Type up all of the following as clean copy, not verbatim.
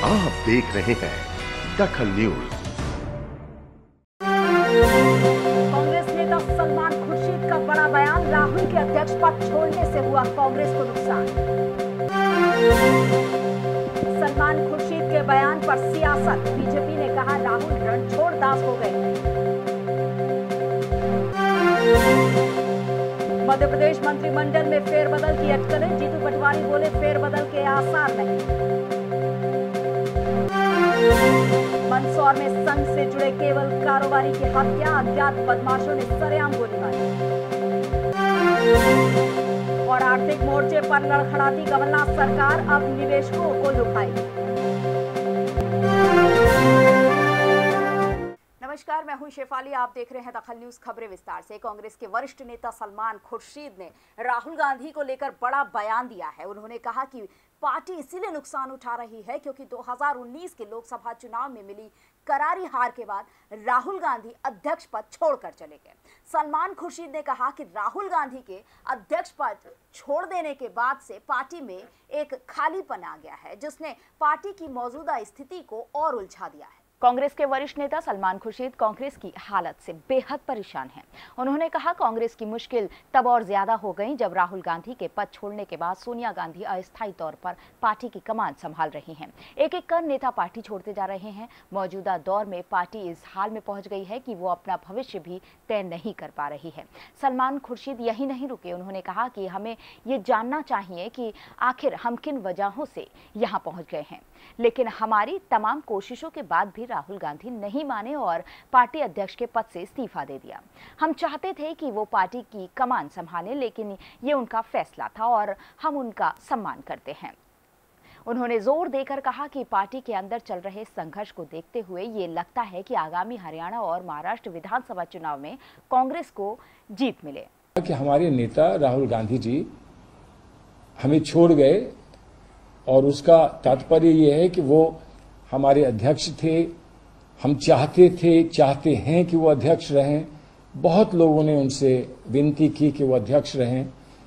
आप देख रहे हैं दखल न्यूज। कांग्रेस नेता सलमान खुर्शीद का बड़ा बयान, राहुल के अध्यक्ष पद छोड़ने से हुआ कांग्रेस को नुकसान। सलमान खुर्शीद के बयान पर सियासत, बीजेपी ने कहा राहुल रणछोड़ दास हो गए। मध्य प्रदेश मंत्रिमंडल में फेरबदल की अटकलें, जीतू पटवारी बोले फेरबदल के आसार नहीं। मंदसौर में संघ से जुड़े केवल कारोबारी की हत्या, अज्ञात बदमाशों ने सरेआम गोली मारी। और आर्थिक मोर्चे पर लड़खड़ाती कमलनाथ सरकार, अब निवेशकों को लुभाई। नमस्कार, मैं हूं शेफाली, आप देख रहे हैं दखल न्यूज। खबरें विस्तार से। कांग्रेस के वरिष्ठ नेता सलमान खुर्शीद ने राहुल गांधी को लेकर बड़ा बयान दिया है। उन्होंने कहा कि पार्टी इसीलिए नुकसान उठा रही है क्योंकि 2019 के लोकसभा चुनाव में मिली करारी हार के बाद राहुल गांधी अध्यक्ष पद छोड़कर चले गए। सलमान खुर्शीद ने कहा कि राहुल गांधी के अध्यक्ष पद छोड़ देने के बाद से पार्टी में एक खालीपन आ गया है, जिसने पार्टी की मौजूदा स्थिति को और उलझा दिया है। कांग्रेस के वरिष्ठ नेता सलमान खुर्शीद कांग्रेस की हालत से बेहद परेशान हैं। उन्होंने कहा कांग्रेस की मुश्किल तब और ज्यादा हो गई जब राहुल गांधी के पद छोड़ने के बाद सोनिया गांधी अस्थायी तौर पर पार्टी की कमान संभाल रही हैं। एक एक कर नेता पार्टी छोड़ते जा रहे हैं। मौजूदा दौर में पार्टी इस हाल में पहुंच गई है कि वो अपना भविष्य भी तय नहीं कर पा रही है। सलमान खुर्शीद यही नहीं रुके। उन्होंने कहा कि हमें ये जानना चाहिए कि आखिर हम किन वजहों से यहाँ पहुंच गए हैं, लेकिन हमारी तमाम कोशिशों के बाद भी राहुल गांधी नहीं माने और पार्टी अध्यक्ष के पद से इस्तीफा दे दिया। हम चाहते थे कि वो पार्टी की कमान संभालें, लेकिन ये उनका फैसला था और हम उनका सम्मान करते हैं। उन्होंने जोर देकर कहा कि पार्टी के अंदर चल रहे संघर्ष को देखते हुए ये लगता है कि आगामी हरियाणा और महाराष्ट्र विधानसभा चुनाव में कांग्रेस को जीत मिले। कि हमारे नेता राहुल गांधी जी हमें छोड़ गए और उसका तात्पर्य ये है कि वो हमारे अध्यक्ष थे। हम चाहते हैं कि वो अध्यक्ष रहें। बहुत लोगों ने उनसे विनती की कि वो अध्यक्ष रहें,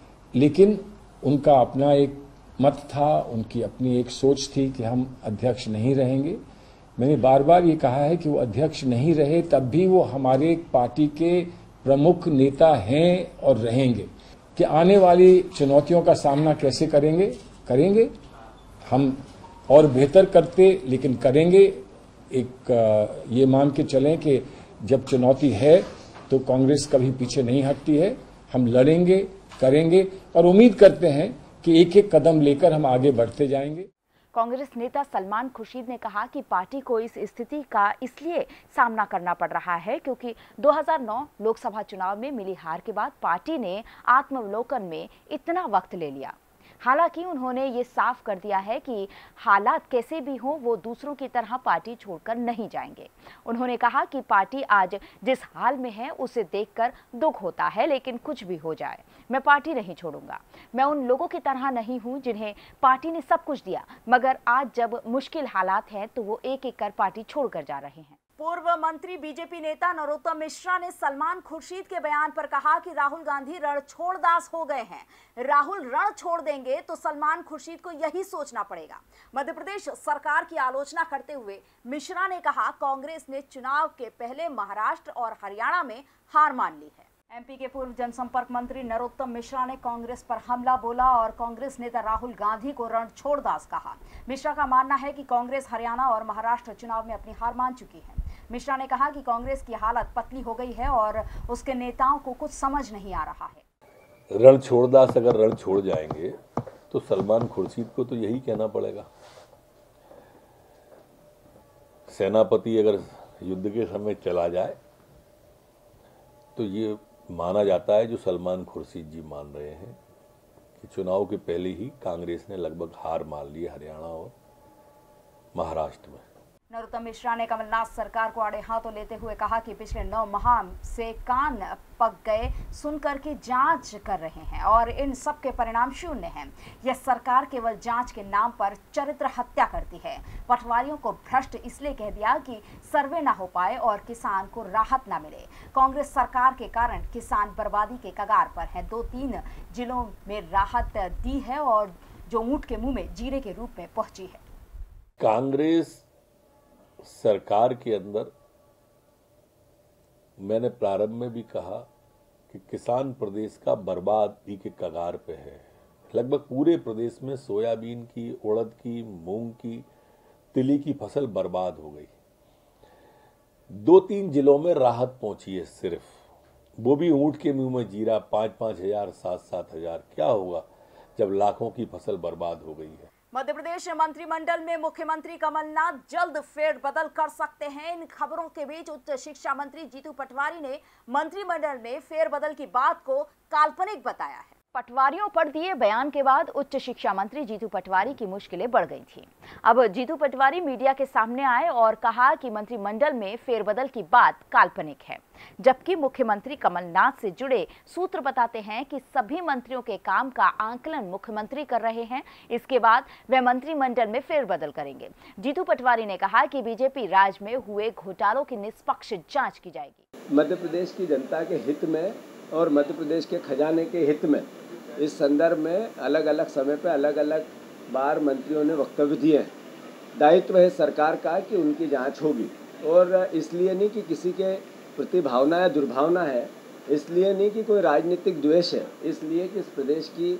लेकिन उनका अपना एक मत था, उनकी अपनी एक सोच थी कि हम अध्यक्ष नहीं रहेंगे। मैंने बार बार ये कहा है कि वो अध्यक्ष नहीं रहे तब भी वो हमारे पार्टी के प्रमुख नेता हैं और रहेंगे। कि आने वाली चुनौतियों का सामना कैसे करेंगे हम और बेहतर करते, लेकिन करेंगे। एक ये मान के चलें कि जब चुनौती है तो कांग्रेस कभी पीछे नहीं हटती है। हम लड़ेंगे, करेंगे और उम्मीद करते हैं कि एक एक कदम लेकर हम आगे बढ़ते जाएंगे। कांग्रेस नेता सलमान खुर्शीद ने कहा कि पार्टी को इस स्थिति का इसलिए सामना करना पड़ रहा है क्योंकि 2009 लोकसभा चुनाव में मिली हार के बाद पार्टी ने आत्मावलोकन में इतना वक्त ले लिया। हालांकि उन्होंने ये साफ कर दिया है कि हालात कैसे भी हों वो दूसरों की तरह पार्टी छोड़कर नहीं जाएंगे। उन्होंने कहा कि पार्टी आज जिस हाल में है उसे देखकर दुख होता है, लेकिन कुछ भी हो जाए मैं पार्टी नहीं छोड़ूंगा। मैं उन लोगों की तरह नहीं हूं जिन्हें पार्टी ने सब कुछ दिया, मगर आज जब मुश्किल हालात हैं तो वो एक एक कर पार्टी छोड़कर जा रहे हैं। पूर्व मंत्री बीजेपी नेता नरोत्तम मिश्रा ने सलमान खुर्शीद के बयान पर कहा कि राहुल गांधी रणछोड़ दास हो गए हैं। राहुल रण छोड़ देंगे तो सलमान खुर्शीद को यही सोचना पड़ेगा। मध्य प्रदेश सरकार की आलोचना करते हुए मिश्रा ने कहा कांग्रेस ने चुनाव के पहले महाराष्ट्र और हरियाणा में हार मान ली है। एमपी के पूर्व जनसंपर्क मंत्री नरोत्तम मिश्रा ने कांग्रेस पर हमला बोला और कांग्रेस नेता राहुल गांधी को रणछोड़ दास कहा। मिश्रा का मानना है कि कांग्रेस हरियाणा और महाराष्ट्र चुनाव में अपनी हार मान चुकी है। मिश्रा ने कहा कि कांग्रेस की हालत पतली हो गई है और उसके नेताओं को कुछ समझ नहीं आ रहा है। रणछोड़ दास अगर रण छोड़ जाएंगे तो सलमान खुर्शीद को तो यही कहना पड़ेगा। सेनापति अगर युद्ध के समय चला जाए तो ये माना जाता है जो सलमान खुर्शीद जी मान रहे हैं कि चुनाव के पहले ही कांग्रेस ने लगभग हार मान ली हरियाणा और महाराष्ट्र में। नरोत्तम मिश्रा ने कमलनाथ सरकार को आड़े हाथों लेते हुए कहा कि पिछले 9 माह से कान पक गए सुनकर की जांच कर रहे हैं और इन सब के परिणाम शून्य हैं। यह सरकार केवल जांच के नाम पर चरित्र हत्या करती है। पटवारियों को भ्रष्ट इसलिए कह दिया कि सर्वे ना हो पाए और किसान को राहत ना मिले। कांग्रेस सरकार के कारण किसान बर्बादी के कगार पर है। 2-3 जिलों में राहत दी है और जो ऊंट के मुंह में जीरे के रूप में पहुंची है। कांग्रेस सरकार के अंदर मैंने प्रारंभ में भी कहा कि किसान प्रदेश का बर्बादी के कगार पे है। लगभग पूरे प्रदेश में सोयाबीन की, उड़द की, मूंग की, तिली की फसल बर्बाद हो गई। 2-3 जिलों में राहत पहुंची है सिर्फ, वो भी ऊंट के मुंह में जीरा। 5-5 हजार, 7-7 हजार। क्या होगा जब लाखों की फसल बर्बाद हो गई है। मध्य प्रदेश मंत्रिमंडल में मुख्यमंत्री कमलनाथ जल्द फेरबदल कर सकते हैं। इन खबरों के बीच उच्च शिक्षा मंत्री जीतू पटवारी ने मंत्रिमंडल में फेरबदल की बात को काल्पनिक बताया है। पटवारियों पर दिए बयान के बाद उच्च शिक्षा मंत्री जीतू पटवारी की मुश्किलें बढ़ गई थी। अब जीतू पटवारी मीडिया के सामने आए और कहा कि मंत्रिमंडल में फेरबदल की बात काल्पनिक है, जबकि मुख्यमंत्री कमलनाथ से जुड़े सूत्र बताते हैं कि सभी मंत्रियों के काम का आंकलन मुख्यमंत्री कर रहे हैं। इसके बाद वे मंत्रिमंडल में फेरबदल करेंगे। जीतू पटवारी ने कहा कि बीजेपी राज में हुए घोटालों की निष्पक्ष जांच की जाएगी। मध्य प्रदेश की जनता के हित में और मध्य प्रदेश के खजाने के हित में इस संदर्भ में अलग अलग समय पर अलग अलग बार मंत्रियों ने वक्तव्य दिए हैं। दायित्व है सरकार का कि उनकी जांच होगी, और इसलिए नहीं कि किसी के प्रति भावना या दुर्भावना है, इसलिए नहीं कि कोई राजनीतिक द्वेष है, इसलिए कि इस प्रदेश की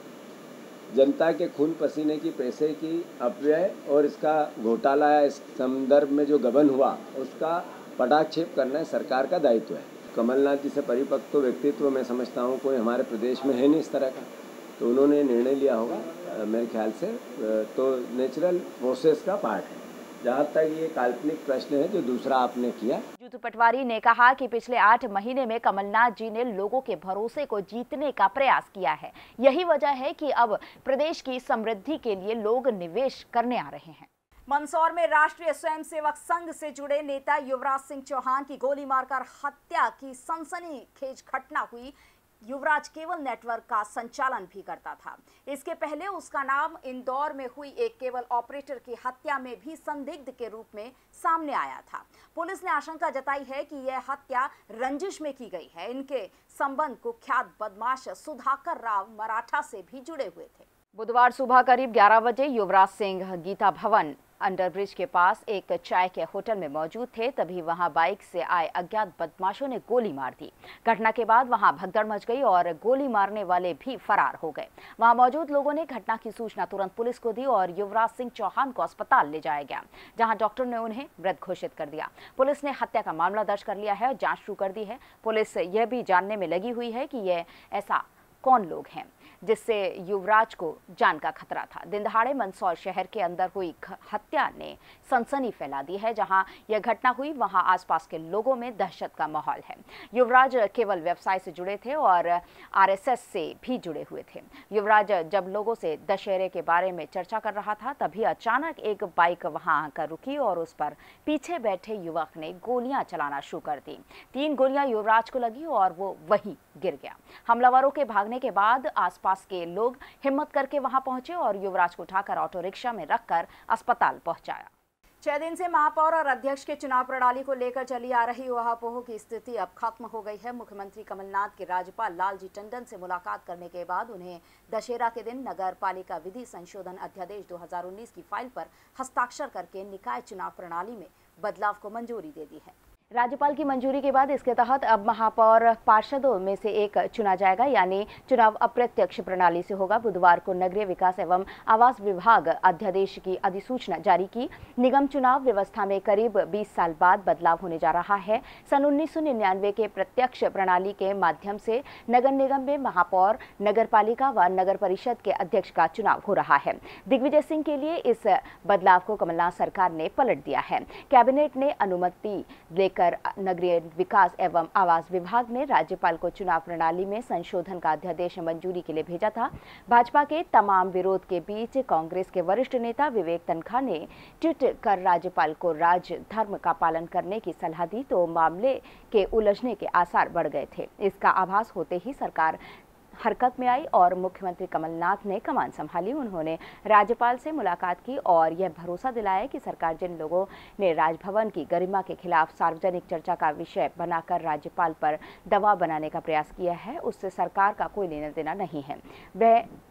जनता के खून पसीने की पैसे की अपव्यय और इसका घोटाला या इस संदर्भ में जो गबन हुआ उसका पटाक्षेप करना सरकार का दायित्व है। कमलनाथ जी से परिपक्व व्यक्तित्व मैं समझता हूँ कोई हमारे प्रदेश में है नहीं इस तरह का, तो उन्होंने निर्णय लिया होगा मेरे ख्याल से, तो नेचुरल प्रोसेस का पार्ट है। जहाँ तक ये काल्पनिक प्रश्न है जो दूसरा आपने किया। जीतू पटवारी ने कहा कि पिछले 8 महीने में कमलनाथ जी ने लोगों के भरोसे को जीतने का प्रयास किया है। यही वजह है कि अब प्रदेश की समृद्धि के लिए लोग निवेश करने आ रहे हैं। मंदसौर में राष्ट्रीय स्वयंसेवक संघ से जुड़े नेता युवराज सिंह चौहान की गोली मारकर हत्या की सनसनीखेज घटना हुई। युवराज केबल नेटवर्क का संचालन भी करता था। इसके पहले उसका नाम इंदौर में हुई एक केबल ऑपरेटर की हत्या में भी संदिग्ध के रूप में सामने आया था। पुलिस ने आशंका जताई है कि यह हत्या रंजिश में की गई है। इनके संबंध कुख्यात बदमाश सुधाकर राव मराठा से भी जुड़े हुए थे। बुधवार सुबह करीब 11 बजे युवराज सिंह गीता भवन अंडरब्रिज के पास एक चाय के होटल में मौजूद थे, तभी वहां बाइक से आए अज्ञात बदमाशों ने गोली मार दी। घटना के बाद वहां भगदड़ मच गई और गोली मारने वाले भी फरार हो गए। वहां मौजूद लोगों ने घटना की सूचना तुरंत पुलिस को दी और युवराज सिंह चौहान को अस्पताल ले जाया गया, जहां डॉक्टर ने उन्हें मृत घोषित कर दिया। पुलिस ने हत्या का मामला दर्ज कर लिया है और जांच शुरू कर दी है। पुलिस यह भी जानने में लगी हुई है कि यह ऐसा कौन लोग हैं जिससे युवराज को जान का खतरा था। दिन दहाड़े मंदसौर शहर के अंदर हुई हत्या ने सनसनी फैला दी है। जहां यह घटना हुई वहां आसपास के लोगों में दहशत का माहौल है। युवराज केवल व्यवसाय से जुड़े थे और आरएसएस से भी जुड़े हुए थे। युवराज जब लोगों से दशहरे के बारे में चर्चा कर रहा था, तभी अचानक एक बाइक वहां आकर रुकी और उस पर पीछे बैठे युवक ने गोलियां चलाना शुरू कर दी। 3 गोलियां युवराज को लगी और वो वहीं गिर गया। हमलावरों के भागने के बाद आसपास के लोग हिम्मत करके वहां पहुंचे और युवराज को उठाकर ऑटो रिक्शा में रखकर अस्पताल पहुंचाया। 6 दिन से महापौर और अध्यक्ष के चुनाव प्रणाली को लेकर चली आ रही ऊहापोह की स्थिति अब खत्म हो गई है। मुख्यमंत्री कमलनाथ के राज्यपाल लालजी टंडन से मुलाकात करने के बाद उन्हें दशहरा के दिन नगर पालिका विधि संशोधन अध्यादेश 2019 की फाइल पर हस्ताक्षर करके निकाय चुनाव प्रणाली में बदलाव को मंजूरी दे दी है। राज्यपाल की मंजूरी के बाद इसके तहत अब महापौर पार्षदों में से एक चुना जाएगा, यानी चुनाव अप्रत्यक्ष प्रणाली से होगा। बुधवार को नगरीय विकास एवं आवास विभाग अध्यादेश की अधिसूचना जारी की। निगम चुनाव व्यवस्था में करीब 20 साल बाद बदलाव होने जा रहा है। सन 1999 के प्रत्यक्ष प्रणाली के माध्यम से नगर निगम में महापौर, नगर पालिका व नगर परिषद के अध्यक्ष का चुनाव हो रहा है। दिग्विजय सिंह के लिए इस बदलाव को कमलनाथ सरकार ने पलट दिया है। कैबिनेट ने अनुमति लेकर नगरीय विकास एवं आवास विभाग ने राज्यपाल को चुनाव प्रणाली में संशोधन का अध्यादेश मंजूरी के लिए भेजा था। भाजपा के तमाम विरोध के बीच कांग्रेस के वरिष्ठ नेता विवेक तनखा ने ट्वीट कर राज्यपाल को राजधर्म का पालन करने की सलाह दी, तो मामले के उलझने के आसार बढ़ गए थे। इसका आभास होते ही सरकार हरकत में आई और मुख्यमंत्री कमलनाथ ने कमान संभाली। उन्होंने राज्यपाल से मुलाकात की और यह भरोसा दिलाया कि सरकार जिन लोगों ने राजभवन की गरिमा के खिलाफ सार्वजनिक चर्चा का विषय बनाकर राज्यपाल पर दबाव बनाने का प्रयास किया है, उससे सरकार का कोई लेना देना नहीं है। वह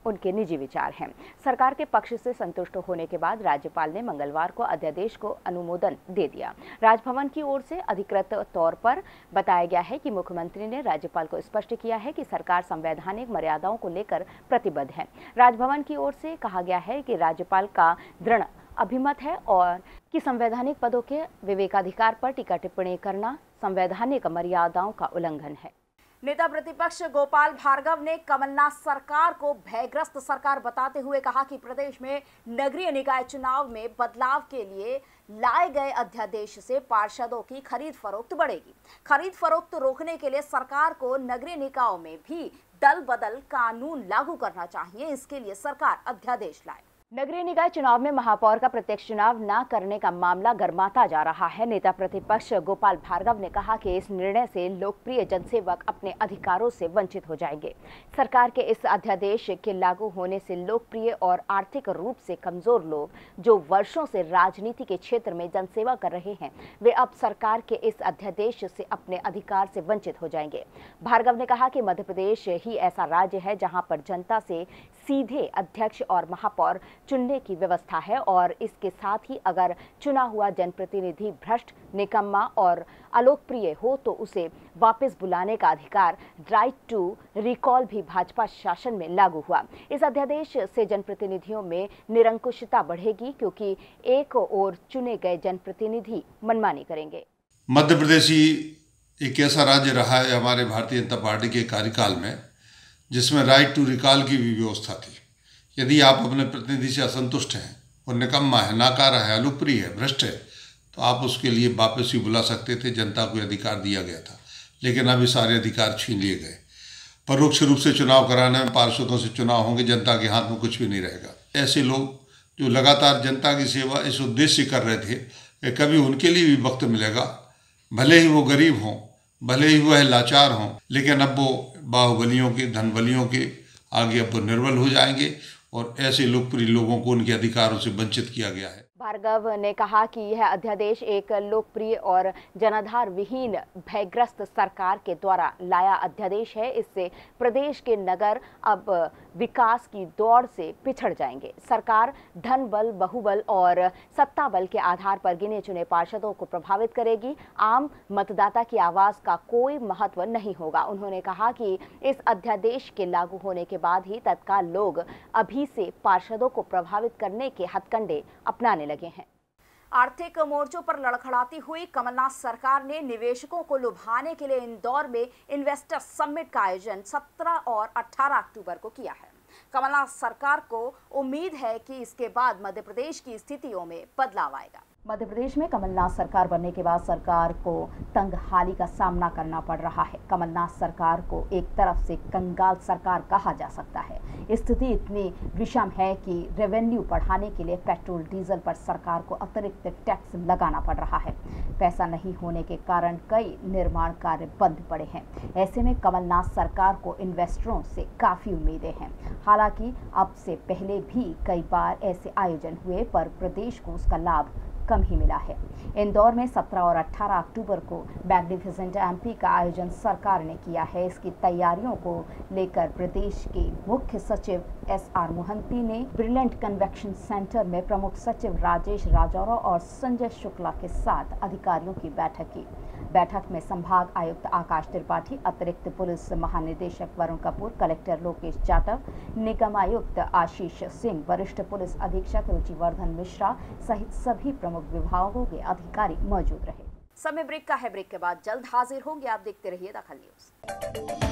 उनके निजी विचार हैं। सरकार के पक्ष से संतुष्ट होने के बाद राज्यपाल ने मंगलवार को अध्यादेश को अनुमोदन दे दिया। राजभवन की ओर से अधिकृत तौर पर बताया गया है कि मुख्यमंत्री ने राज्यपाल को स्पष्ट किया है कि सरकार संवैधानिक मर्यादाओं को लेकर प्रतिबद्ध है। राजभवन की ओर से कहा गया है कि राज्यपाल का दृढ़ अभिमत है और कि संवैधानिक पदों के विवेकाधिकार पर टीका टिप्पणी करना संवैधानिक मर्यादाओं का उल्लंघन है। नेता प्रतिपक्ष गोपाल भार्गव ने कमलनाथ सरकार को भयग्रस्त सरकार बताते हुए कहा कि प्रदेश में नगरीय निकाय चुनाव में बदलाव के लिए लाए गए अध्यादेश से पार्षदों की खरीद फरोख्त बढ़ेगी। खरीद फरोख्त रोकने के लिए सरकार को नगरीय निकायों में भी दल बदल कानून लागू करना चाहिए। इसके लिए सरकार अध्यादेश लाए। नगरीय निकाय चुनाव में महापौर का प्रत्यक्ष चुनाव न करने का मामला गर्माता जा रहा है। नेता प्रतिपक्ष गोपाल भार्गव ने कहा कि इस निर्णय से लोकप्रिय जनसेवक अपने अधिकारों से वंचित हो जाएंगे। सरकार के इस अध्यादेश के लागू होने से लोकप्रिय और आर्थिक रूप से कमजोर लोग जो वर्षों से राजनीति के क्षेत्र में जनसेवा कर रहे हैं, वे अब सरकार के इस अध्यादेश से अपने अधिकार से वंचित हो जाएंगे। भार्गव ने कहा कि मध्य प्रदेश ही ऐसा राज्य है जहां पर जनता से सीधे अध्यक्ष और महापौर चुनने की व्यवस्था है और इसके साथ ही अगर चुना हुआ जनप्रतिनिधि भ्रष्ट, निकम्मा और अलोकप्रिय हो तो उसे वापस बुलाने का अधिकार राइट टू रिकॉल भी भाजपा शासन में लागू हुआ। इस अध्यादेश से जनप्रतिनिधियों में निरंकुशता बढ़ेगी क्योंकि एक ओर चुने गए जनप्रतिनिधि मनमानी करेंगे। मध्य प्रदेश ही एक ऐसा राज्य रहा है हमारे भारतीय जनता पार्टी के कार्यकाल में जिसमें राइट टू रिकॉल की भी व्यवस्था थी। यदि आप अपने प्रतिनिधि से असंतुष्ट हैं और निकम्मा है, नाकारा है, अलोकप्रिय है, भ्रष्ट है, तो आप उसके लिए वापस ही बुला सकते थे। जनता को अधिकार दिया गया था, लेकिन अब ये सारे अधिकार छीन लिए गए। परोक्ष रूप से चुनाव कराने में पार्षदों से चुनाव होंगे, जनता के हाथ में कुछ भी नहीं रहेगा। ऐसे लोग जो लगातार जनता की सेवा इस उद्देश्य से कर रहे थे कि कभी उनके लिए भी वक्त मिलेगा, भले ही वो गरीब हों, भले ही वह लाचार हों, लेकिन अब वो बाहुबलियों के, धनबलियों के आगे अब वो निर्बल हो जाएंगे और ऐसे लोकप्रिय लोगों को उनके अधिकारों से वंचित किया गया है। भार्गव ने कहा कि यह अध्यादेश एक लोकप्रिय और जनाधार विहीन भयग्रस्त सरकार के द्वारा लाया अध्यादेश है। इससे प्रदेश के नगर अब विकास की दौड़ से पिछड़ जाएंगे। सरकार धन बल, बहुबल और सत्ता बल के आधार पर गिने चुने पार्षदों को प्रभावित करेगी। आम मतदाता की आवाज का कोई महत्व नहीं होगा। उन्होंने कहा कि इस अध्यादेश के लागू होने के बाद ही तत्काल लोग अभी से पार्षदों को प्रभावित करने के हथकंडे अपनाने लगे हैं। आर्थिक मोर्चों पर लड़खड़ाती हुई कमलनाथ सरकार ने निवेशकों को लुभाने के लिए इंदौर में इन्वेस्टर समिट का आयोजन 17 और 18 अक्टूबर को किया है। कमलनाथ सरकार को उम्मीद है कि इसके बाद मध्य प्रदेश की स्थितियों में बदलाव आएगा। मध्य प्रदेश में कमलनाथ सरकार बनने के बाद सरकार को तंगहाली का सामना करना पड़ रहा है। कमलनाथ सरकार को एक तरफ से कंगाल सरकार कहा जा सकता है। स्थिति इतनी विषम है कि रेवेन्यू बढ़ाने के लिए पेट्रोल डीजल पर सरकार को अतिरिक्त टैक्स लगाना पड़ रहा है। पैसा नहीं होने के कारण कई निर्माण कार्य बंद पड़े हैं। ऐसे में कमलनाथ सरकार को इन्वेस्टरों से काफ़ी उम्मीदें हैं। हालांकि अब से पहले भी कई बार ऐसे आयोजन हुए पर प्रदेश को उसका लाभ कम ही मिला है। इंदौर में 17 और 18 अक्टूबर को मैग्निफिसेंट एमपी का आयोजन सरकार ने किया है। इसकी तैयारियों को लेकर प्रदेश के मुख्य सचिव SR मोहंती ने ब्रिलियंट कन्वेंशन सेंटर में प्रमुख सचिव राजेश राजौरा और संजय शुक्ला के साथ अधिकारियों की बैठक की। बैठक में संभाग आयुक्त आकाश त्रिपाठी, अतिरिक्त पुलिस महानिदेशक वरुण कपूर, कलेक्टर लोकेश जाटव, निगम आयुक्त आशीष सिंह, वरिष्ठ पुलिस अधीक्षक रुचिवर्धन मिश्रा सहित सभी प्रमुख विभागों के अधिकारी मौजूद रहे। समय ब्रेक का है। ब्रेक के बाद जल्द हाजिर होंगे। आप देखते रहिए दखल न्यूज।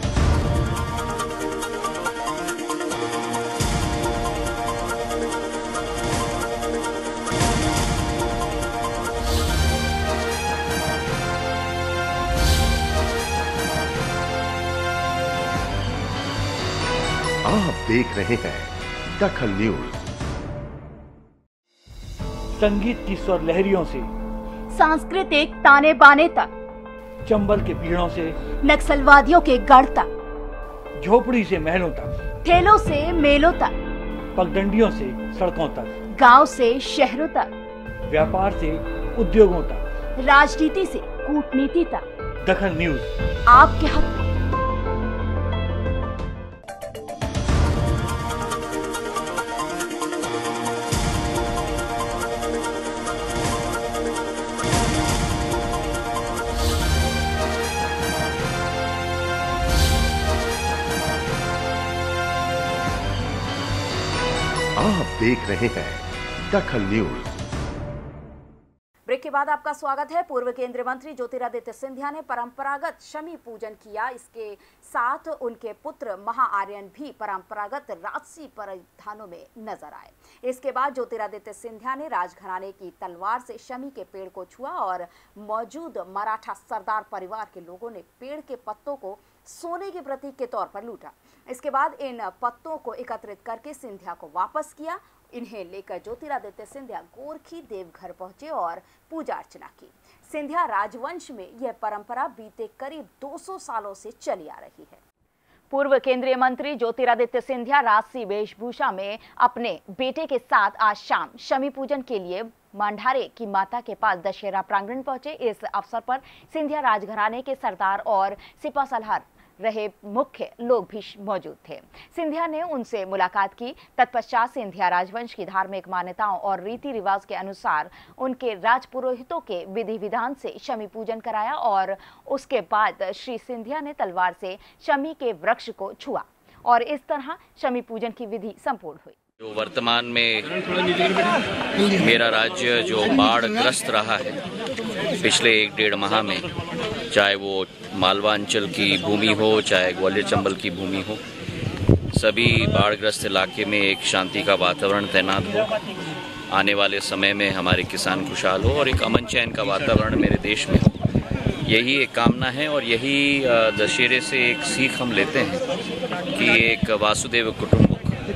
आप देख रहे हैं दखल न्यूज। संगीत की स्वर लहरियों से सांस्कृतिक ताने बाने तक, चंबल के पीड़ों से नक्सलवादियों के गढ़ तक, झोपड़ी से महलों तक, ठेलों से मेलों तक, पगडंडियों से सड़कों तक, गांव से शहरों तक, व्यापार से उद्योगों तक, राजनीति से कूटनीति तक, दखल न्यूज आपके हक में। आप देख रहे हैं दखल न्यूज। ब्रेक के बाद आपका स्वागत है। पूर्व केंद्रीय मंत्री ज्योतिरादित्य सिंधिया ने परंपरागत शमी पूजन किया। इसके साथ उनके पुत्र महाआर्यन भी परंपरागत राजसी परिधानों में नजर आए। इसके बाद ज्योतिरादित्य सिंधिया ने राजघराने की तलवार से शमी के पेड़ को छुआ और मौजूद मराठा सरदार परिवार के लोगों ने पेड़ के पत्तों को सोने के प्रतीक के तौर पर लूटा। इसके बाद इन पत्तों को एकत्रित करके सिंधिया को वापस किया। इन्हें लेकर ज्योतिरादित्य सिंधिया गोरखी देवघर पहुंचे और पूजा अर्चना की। सिंधिया राजवंश में यह परंपरा बीते करीब 200 सालों से चली आ रही है। पूर्व केंद्रीय मंत्री ज्योतिरादित्य सिंधिया राजसी वेशभूषा में अपने बेटे के साथ आज शाम शमी पूजन के लिए मंडारे की माता के पास दशहरा प्रांगण पहुंचे। इस अवसर पर सिंधिया राजघराने के सरदार और सिपा सलार रहे मुख्य लोग भी मौजूद थे। सिंधिया ने उनसे मुलाकात की। तत्पश्चात सिंधिया राजवंश की धार्मिक मान्यताओं और रीति रिवाज के अनुसार उनके राजपुरोहितों के विधि विधान से शमी पूजन कराया और उसके बाद श्री सिंधिया ने तलवार से शमी के वृक्ष को छुआ और इस तरह शमी पूजन की विधि संपूर्ण हुई। जो वर्तमान में मेरा राज्य जो बाढ़ग्रस्त रहा है पिछले 1-1.5 माह में, चाहे वो मालवा अंचल की भूमि हो, चाहे ग्वालियर चंबल की भूमि हो, सभी बाढ़ग्रस्त इलाके में एक शांति का वातावरण तैनात हो। आने वाले समय में हमारे किसान खुशहाल हो और एक अमन चैन का वातावरण मेरे देश में हो, यही एक कामना है। और यही दशहरे से एक सीख हम लेते हैं कि एक वासुदेव कुटुंबक,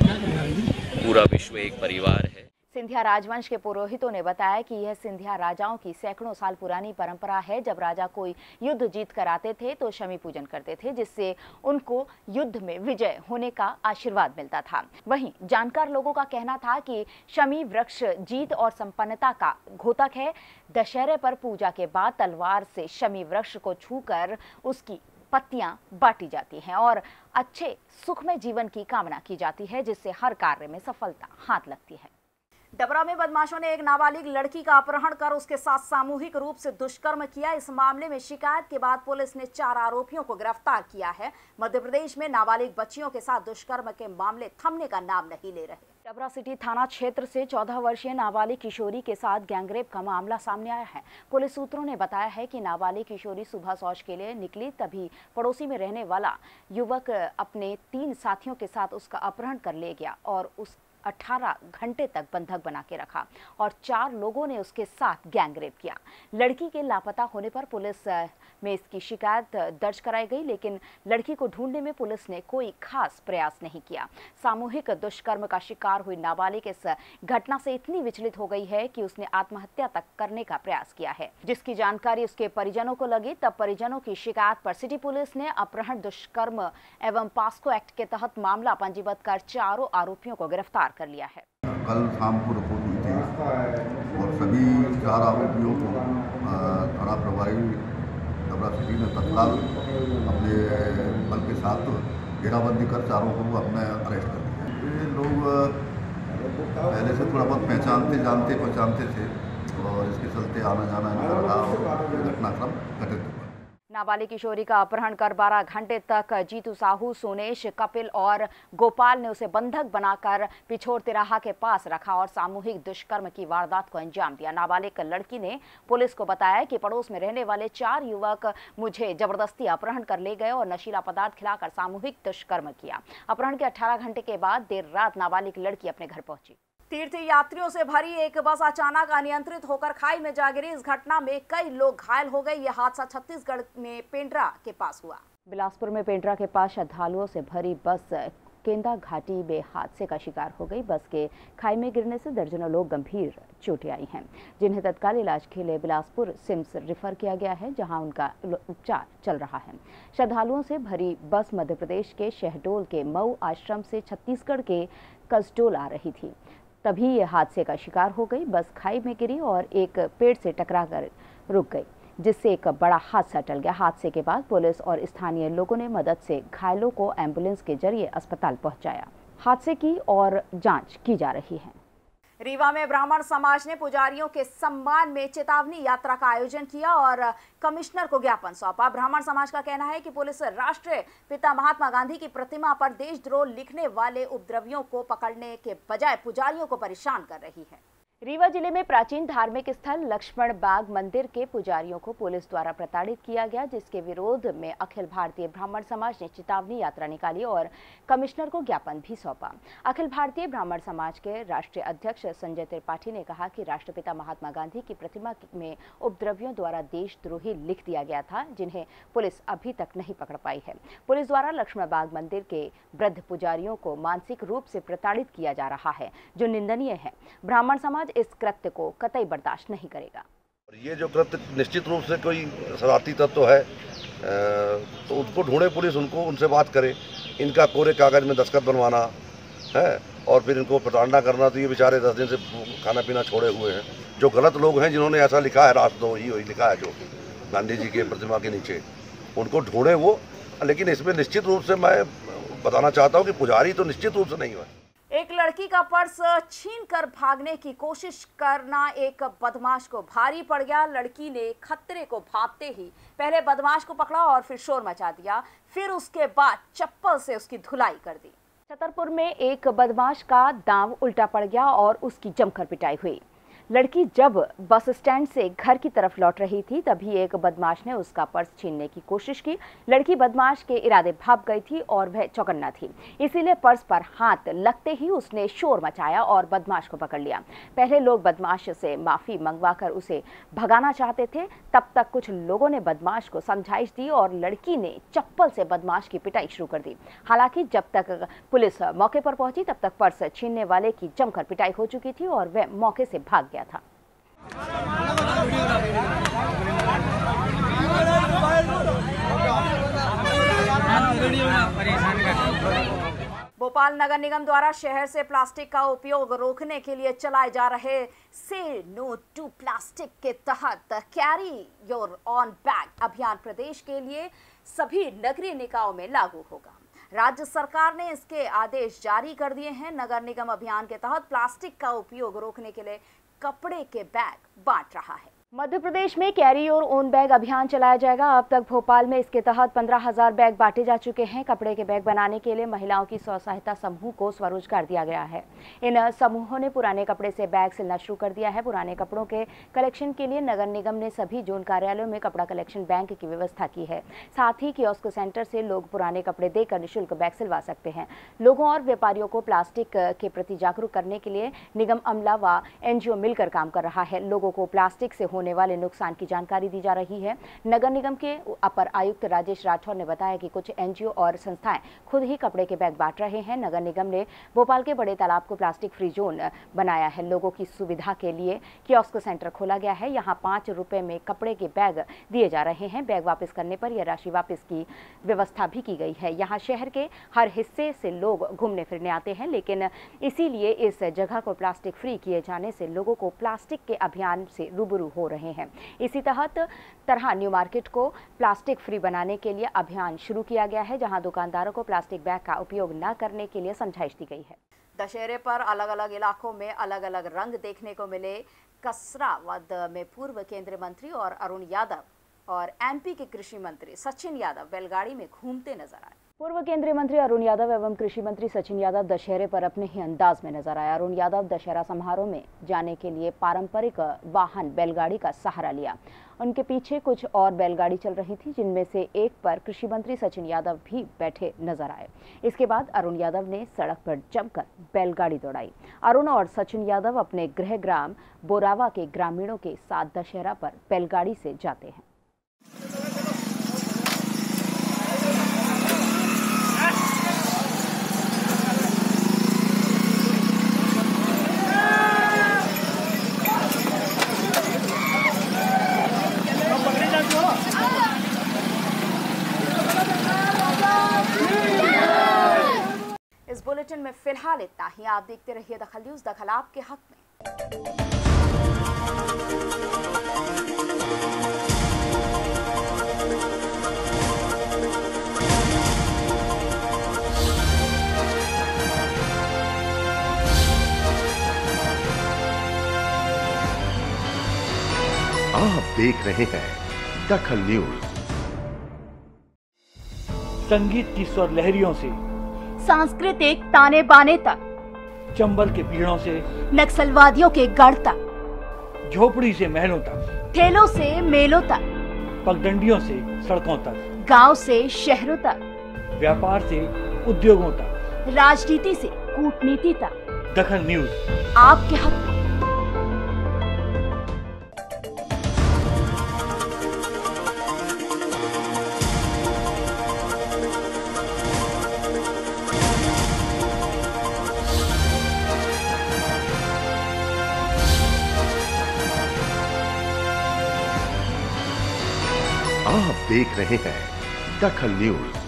पूरा विश्व एक परिवार है। सिंधिया राजवंश के पुरोहितों ने बताया कि यह सिंधिया राजाओं की सैकड़ों साल पुरानी परंपरा है। जब राजा कोई युद्ध जीत कर आते थे तो शमी पूजन करते थे, जिससे उनको युद्ध में विजय होने का आशीर्वाद मिलता था। वहीं जानकार लोगों का कहना था कि शमी वृक्ष जीत और संपन्नता का घोतक है। दशहरे पर पूजा के बाद तलवार से शमी वृक्ष को छूकर उसकी पत्तियां बांटी जाती हैं और अच्छे सुखमय जीवन की कामना की जाती है, जिससे हर कार्य में सफलता हाथ लगती है। डबरा में बदमाशों ने एक नाबालिग लड़की का अपहरण कर उसके साथ सामूहिक रूप से दुष्कर्म किया। इस मामले में शिकायत के बाद पुलिस ने 4 आरोपियों को गिरफ्तार किया है। मध्य प्रदेश में नाबालिग बच्चियों के साथ दुष्कर्म के मामले थमने का नाम नहीं ले रहे। डबरा सिटी थाना क्षेत्र से 14 वर्षीय नाबालिग किशोरी के साथ गैंगरेप का मामला सामने आया है। पुलिस सूत्रों ने बताया है कि नाबालिग किशोरी सुबह शौच के लिए निकली, तभी पड़ोसी में रहने वाला युवक अपने 3 साथियों के साथ उसका अपहरण कर ले गया और उस 18 घंटे तक बंधक बना के रखा और 4 लोगों ने उसके साथ गैंगरेप किया। लड़की के लापता होने पर पुलिस में इसकी शिकायत दर्ज कराई गई, लेकिन लड़की को ढूंढने में पुलिस ने कोई खास प्रयास नहीं किया। सामूहिक दुष्कर्म का शिकार हुई नाबालिग इस घटना से इतनी विचलित हो गई है कि उसने आत्महत्या तक करने का प्रयास किया है। जिसकी जानकारी उसके परिजनों को लगी, तब परिजनों की शिकायत पर सिटी पुलिस ने अपहरण, दुष्कर्म एवं पास्को एक्ट के तहत मामला पंजीबद्ध कर 4 आरोपियों को गिरफ्तार कर लिया है। कल शाम को रिपोर्ट हुई थी और सभी 4 आरोपियों को थाना प्रभारी डबरा सिटी ने तत्काल अपने बल के साथ घेराबंदी कर 4 को अपने अरेस्ट कर लिया। ये लोग पहले से थोड़ा बहुत पहचानते थे और इसके चलते आना जाना इनका रहा और घटनाक्रम घटित हुआ। नाबालिग किशोरी का अपहरण कर 12 घंटे तक जीतू साहू, सोनेश, कपिल और गोपाल ने उसे बंधक बनाकर पिछोर तिराहा के पास रखा और सामूहिक दुष्कर्म की वारदात को अंजाम दिया। नाबालिग लड़की ने पुलिस को बताया कि पड़ोस में रहने वाले 4 युवक मुझे जबरदस्ती अपहरण कर ले गए और नशीला पदार्थ खिलाकर सामूहिक दुष्कर्म किया। अपहरण के 18 घंटे के बाद देर रात नाबालिग लड़की अपने घर पहुंची। तीर्थ यात्रियों से भरी एक बस अचानक अनियंत्रित होकर खाई में जा गिरी। इस घटना में कई लोग घायल हो गए। यह हादसा छत्तीसगढ़ में पेंड्रा के पास हुआ। बिलासपुर में पेंड्रा के पास श्रद्धालुओं से भरी बस केंदा घाटी में हादसे का शिकार हो गई। बस के खाई में गिरने से दर्जनों लोग गंभीर चोटें आई हैं, जिन्हें तत्काल इलाज के लिए बिलासपुर सिम्स रेफर किया गया है, जहां उनका उपचार चल रहा है। श्रद्धालुओं से भरी बस मध्य प्रदेश के शहडोल के मऊ आश्रम से छत्तीसगढ़ के कसडोल आ रही थी, तभी ये हादसे का शिकार हो गई। बस खाई में गिरी और एक पेड़ से टकराकर रुक गई, जिससे एक बड़ा हादसा टल गया। हादसे के बाद पुलिस और स्थानीय लोगों ने मदद से घायलों को एम्बुलेंस के जरिए अस्पताल पहुंचाया। हादसे की और जांच की जा रही है। रीवा में ब्राह्मण समाज ने पुजारियों के सम्मान में चेतावनी यात्रा का आयोजन किया और कमिश्नर को ज्ञापन सौंपा। ब्राह्मण समाज का कहना है कि पुलिस राष्ट्रीय पिता महात्मा गांधी की प्रतिमा पर देशद्रोह लिखने वाले उपद्रवियों को पकड़ने के बजाय पुजारियों को परेशान कर रही है। रीवा जिले में प्राचीन धार्मिक स्थल लक्ष्मण बाग मंदिर के पुजारियों को पुलिस द्वारा प्रताड़ित किया गया, जिसके विरोध में अखिल भारतीय ब्राह्मण समाज ने चेतावनी यात्रा निकाली और कमिश्नर को ज्ञापन भी सौंपा। अखिल भारतीय ब्राह्मण समाज के राष्ट्रीय अध्यक्ष संजय त्रिपाठी ने कहा कि राष्ट्रपिता महात्मा गांधी की प्रतिमा में उपद्रवियों द्वारा देशद्रोही लिख दिया गया था, जिन्हें पुलिस अभी तक नहीं पकड़ पाई है। पुलिस द्वारा लक्ष्मण बाग मंदिर के वृद्ध पुजारियों को मानसिक रूप से प्रताड़ित किया जा रहा है, जो निंदनीय है। ब्राह्मण समाज इस कृत्य को कतई बर्दाश्त नहीं करेगा। और ये जो कृत्य निश्चित रूप से कोई शरारती तत्व है तो उसको ढूंढे पुलिस, उनसे बात करे। इनका कोरे कागज में दस्तखत बनवाना है और फिर इनको प्रताड़ना करना, तो ये बेचारे 10 दिन से खाना पीना छोड़े हुए हैं। जो गलत लोग हैं जिन्होंने ऐसा लिखा है, राष्ट्रद्रोह ही लिखा है जो गांधी जी के प्रतिमा के नीचे, उनको ढूंढे वो। लेकिन इसमें निश्चित रूप से मैं बताना चाहता हूँ कि पुजारी तो निश्चित रूप से नहीं हुआ। एक लड़की का पर्स छीनकर भागने की कोशिश करना एक बदमाश को भारी पड़ गया। लड़की ने खतरे को भांपते ही पहले बदमाश को पकड़ा और फिर शोर मचा दिया, फिर उसके बाद चप्पल से उसकी धुलाई कर दी। छतरपुर में एक बदमाश का दांव उल्टा पड़ गया और उसकी जमकर पिटाई हुई। लड़की जब बस स्टैंड से घर की तरफ लौट रही थी, तभी एक बदमाश ने उसका पर्स छीनने की कोशिश की। लड़की बदमाश के इरादे भाप गई थी और वह चौकन्ना थी, इसीलिए पर्स पर हाथ लगते ही उसने शोर मचाया और बदमाश को पकड़ लिया। पहले लोग बदमाश से माफी मंगवाकर उसे भगाना चाहते थे, तब तक कुछ लोगों ने बदमाश को समझाइश दी और लड़की ने चप्पल से बदमाश की पिटाई शुरू कर दी। हालांकि जब तक पुलिस मौके पर पहुंची, तब तक पर्स छीनने वाले की जमकर पिटाई हो चुकी थी और वह मौके से भाग गया था। भोपाल नगर निगम द्वारा शहर से प्लास्टिक का उपयोग रोकने के लिए चलाए जा रहे से नो टू प्लास्टिक के तहत कैरी योर ऑन बैग अभियान प्रदेश के लिए सभी नगरीय निकायों में लागू होगा। राज्य सरकार ने इसके आदेश जारी कर दिए हैं। नगर निगम अभियान के तहत प्लास्टिक का उपयोग रोकने के लिए कपड़े के बैग बांट रहा है। मध्य प्रदेश में कैरी योर ओन बैग अभियान चलाया जाएगा। अब तक भोपाल में इसके तहत 15,000 बैग बांटे जा चुके हैं। कपड़े के बैग बनाने के लिए महिलाओं की स्व सहायता समूह को स्वरोजगार दिया गया है। इन समूहों ने पुराने कपड़े से बैग सिलना शुरू कर दिया है। पुराने कपड़ों के कलेक्शन के लिए नगर निगम ने सभी जोन कार्यालयों में कपड़ा कलेक्शन बैंक की व्यवस्था की है। साथ ही कियोस्क सेंटर से लोग पुराने कपड़े देकर निःशुल्क बैग सिलवा सकते हैं। लोगों और व्यापारियों को प्लास्टिक के प्रति जागरूक करने के लिए निगम अमला व NGO मिलकर काम कर रहा है। लोगों को प्लास्टिक से होने वाले नुकसान की जानकारी दी जा रही है। नगर निगम के अपर आयुक्त राजेश राठौर ने बताया कि कुछ NGO और संस्थाएं खुद ही कपड़े के बैग बांट रहे हैं। नगर निगम ने भोपाल के बड़े तालाब को प्लास्टिक फ्री जोन बनाया है। लोगों की सुविधा के लिए कियोस्क सेंटर खोला गया है। यहाँ 5 रुपए में कपड़े के बैग दिए जा रहे हैं। बैग वापस करने पर यह राशि वापस की व्यवस्था भी की गई है। यहाँ शहर के हर हिस्से से लोग घूमने फिरने आते हैं, लेकिन इसीलिए इस जगह को प्लास्टिक फ्री किए जाने से लोगों को प्लास्टिक के अभियान से रूबरू हो रहे हैं। इसी तरह न्यू मार्केट को प्लास्टिक फ्री बनाने के लिए अभियान शुरू किया गया है, जहां दुकानदारों को प्लास्टिक बैग का उपयोग न करने के लिए समझाइश दी गई है। दशहरे पर अलग अलग इलाकों में अलग अलग रंग देखने को मिले। कसरावद में पूर्व केंद्रीय मंत्री और अरुण यादव और MP के कृषि मंत्री सचिन यादव बैलगाड़ी में घूमते नजर आए। पूर्व केंद्रीय मंत्री अरुण यादव एवं कृषि मंत्री सचिन यादव दशहरे पर अपने ही अंदाज में नजर आए। अरुण यादव दशहरा समारोह में जाने के लिए पारंपरिक वाहन बैलगाड़ी का सहारा लिया। उनके पीछे कुछ और बैलगाड़ी चल रही थी, जिनमें से एक पर कृषि मंत्री सचिन यादव भी बैठे नजर आए। इसके बाद अरुण यादव ने सड़क पर जमकर बैलगाड़ी दौड़ाई। अरुण और सचिन यादव अपने गृह ग्राम बोरावा के ग्रामीणों के साथ दशहरा पर बैलगाड़ी से जाते हैं। इस बुलेटिन में फिलहाल इतना ही। आप देखते रहिए दखल न्यूज, दखल आपके हक में। आप देख रहे हैं दखल न्यूज। संगीत की स्वर लहरियों से सांस्कृतिक ताने बाने तक, चंबल के पीड़ों से नक्सलवादियों के गढ़ तक, झोपड़ी से महलों तक, ठेलों से मेलों तक, पगडंडियों से सड़कों तक, गांव से शहरों तक, व्यापार से उद्योगों तक, राजनीति से कूटनीति तक, दखल न्यूज आपके हक में। आप देख रहे हैं दखल न्यूज।